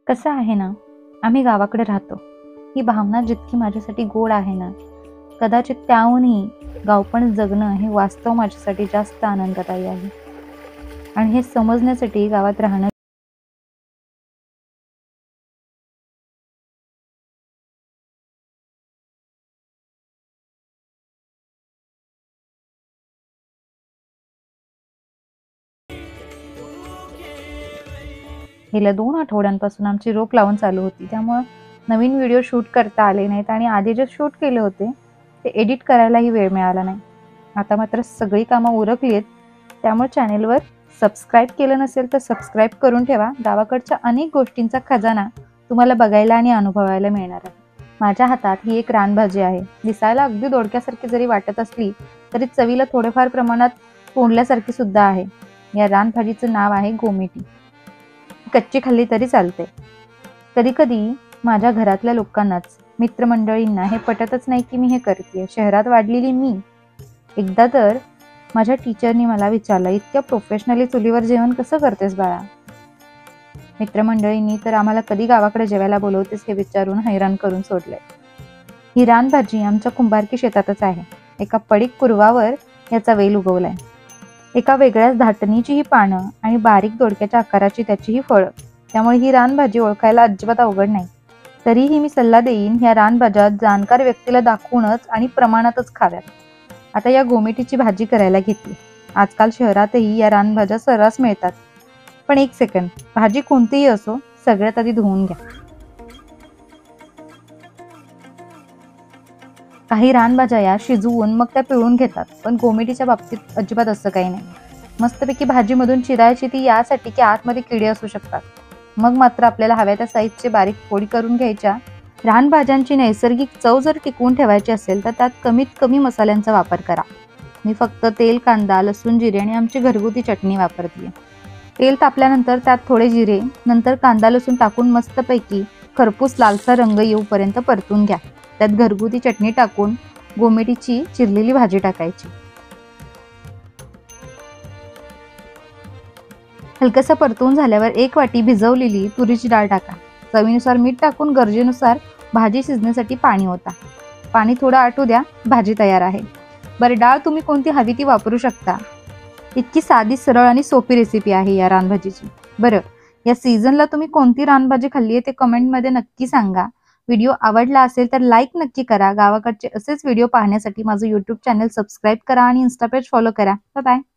कसं आहे ना, आम्ही गावाकडे राहतो. ही भावना जितकी माझ्यासाठी गोड आहे ना, कदाचित त्याहूनही गावपण जगणं हे वास्तव माझ्यासाठी जास्त आनंददायी आहे. आणि हे समजण्यासाठी गावात राहणं गेल्या 2 आठवड्यांपासून आमची रोप लावून चालू होती. त्यामुळं नवीन व्हिडिओ शूट करता आले नाहीत आणि आधी जे शूट केले होते, ते एडिट करायलाही वेळ मिळाला नाही. आता मात्र सगळी कामं उरकली आहेत. त्यामुळे चॅनेलवर सबस्क्राईब केलं नसेल तर सबस्क्राईब करून ठेवा. गावाकडच्या अनेक गोष्टींचा खजाना तुम्हाला बघायला आणि अनुभवायला मिळणार आहे. माझ्या हातात ही एक रानभाजी आहे. दिसायला अगदी दोडक्यासारखी जरी वाटत असली, तरी चवीला थोडेफार प्रमाणात तोंडल्यासारखी सुद्धा आहे. या रानभाजीचं नाव आहे गोमेटी. कच्ची खाल्ली तरी चालते. कधी कधी माझ्या घरातल्या लोकांनाच, मित्रमंडळींना हे पटतच नाही की मी हे करते. शहरात वाढलेली मी. एकदा तर माझ्या टीचरनी मला विचारलं, इतक्या प्रोफेशनली चुलीवर जेवण कसं करतेस बाळा? मित्रमंडळींनी तर आम्हाला कधी गावाकडे जेवायला बोलवतेस हे विचारून हैराण करून सोडलंय. ही रानभाजी आमच्या कुंभारकी शेतातच आहे. एका पडीक पूर्वावर याचा वेल उगवलाय. एका वेगळ्याच धाटणीची ही पानं आणि बारीक दोडक्याच्या आकाराची त्याची ही फळं. त्यामुळे ही रानभाजी ओळखायला अजिबात अवघड नाही. तरीही मी सल्ला देईन, ह्या रानभाज्या जाणकार व्यक्तीला दाखवूनच आणि प्रमाणातच खाव्यात. आता या गोमेटीची भाजी करायला घेतली. आजकाल शहरातही या रानभाज्या सर्रास मिळतात. पण एक सेकंड, भाजी कोणतीही असो, सगळ्यात आधी धुवून घ्या. काही रानभाज्या या शिजवून मग त्या पिळून घेतात, पण गोमेटीच्या बाबतीत अजिबात असं काही नाही. मस्तपैकी भाजीमधून चिरायची ती यासाठी की आतमध्ये किडे असू शकतात. मग मात्र आपल्याला हव्या त्या साईजची बारीक फोडी करून घ्यायच्या. रानभाज्यांची नैसर्गिक चव जर टिकवून ठेवायची असेल तर त्यात कमीत कमी मसाल्यांचा वापर करा. मी फक्त तेल, कांदा, लसूण, जिरे आणि आमची घरगुती चटणी वापरते. तेल तापल्यानंतर त्यात थोडे जिरे, नंतर कांदा लसूण टाकून मस्तपैकी खरपूस लालसर रंग येऊपर्यंत परतून घ्या. त्यात घरगुती चटणी टाकून गोमेटीची चिरलेली भाजी टाकायची. हलकसं परतून झाल्यावर 1 वाटी भिजवलेली तुरीची डाळ टाका. चवीनुसार मीठ टाकून गरजेनुसार भाजी शिजण्यासाठी पाणी ओता. पाणी थोडं आटू द्या. भाजी तयार आहे. बरं, डाळ तुम्ही कोणती हवी ती वापरू शकता. इतकी साधी, सरळ आणि सोपी रेसिपी आहे या रानभाजीची. बरं, या सीझनला तुम्ही कोणती रानभाजी खाल्ली आहे ते कमेंटमध्ये नक्की सांगा. व्हिडिओ आवडला असेल तर लाईक नक्की करा. गावाकडचे असेच व्हिडिओ पाहण्यासाठी माझं YouTube चॅनल सबस्क्राईब करा आणि इन्स्टा पेज फॉलो करा. Bye bye.